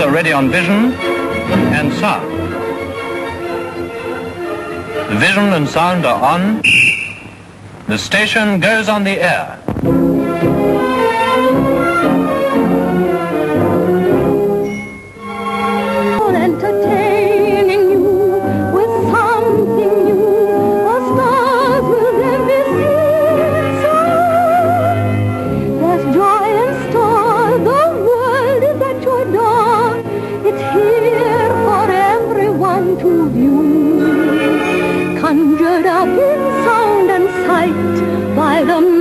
are ready on vision and sound. The vision and sound are on. The station goes on the air. Entertaining you with something new, the stars will then be seen. So there's joy in store, the world is at your door. It's here for everyone to view, conjured up in sound and sight by the